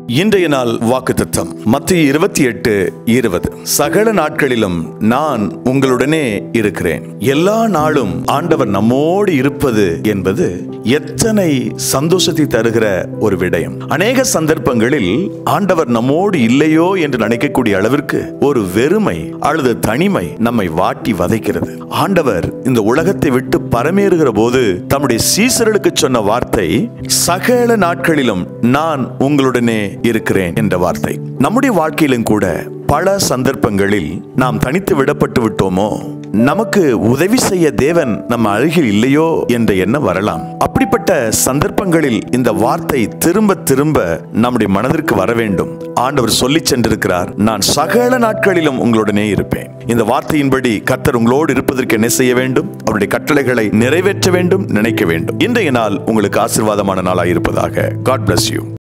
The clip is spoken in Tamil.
இன்றைய நாள் வாக்குத்தத்தம் மத்தேயு 28:20. சகல நாட்களிலும் நான் உங்களுடனே இருக்கிறேன். எல்லா நாளும் ஆண்டவர் நம்மோடு இருப்பது என்பது எத்தனை சந்தோஷத்தை தருகிற ஒரு விடயம். அநேக சந்தர்ப்பங்களில் ஆண்டவர் நம்மோடு இல்லையோ என்று நினைக்கக்கூடிய அளவிற்கு ஒரு வெறுமை அல்லது தனிமை நம்மை வாட்டி வதைக்கிறது. ஆண்டவர் இந்த உலகத்தை விட்டு பரமேறுகிற போது தம்முடைய சீசர்களுக்கு சொன்ன வார்த்தை, சகல நாட்களிலும் நான் உங்களுடனே இருக்கிறேன் என்ற வார்த்தை. நம்முடைய வாழ்க்கையிலும் கூட பல சந்தர்ப்பங்களில் நாம் தனித்து விடப்பட்டு விட்டோமோ, நமக்கு உதவி செய்ய தேவன் நம்ம அருகில் இல்லையோ என்ற எண்ணம் வரலாம். அப்படிப்பட்ட சந்தர்ப்பங்களில் இந்த வார்த்தை திரும்ப திரும்ப நம்முடைய மனதிற்கு வர வேண்டும். ஆண்டவர் சொல்லி சென்றிருக்கிறார், நான் சகல நாட்களிலும் உங்களுடனே இருப்பேன். இந்த வார்த்தையின்படி கர்த்தர் உங்களோடு இருப்பதற்கு என்ன செய்ய வேண்டும்? அவருடைய கட்டளைகளை நிறைவேற்ற வேண்டும், நினைக்க வேண்டும். இன்றைய நாள் உங்களுக்கு ஆசீர்வாதமான நாளாக இருப்பதாக. God bless you.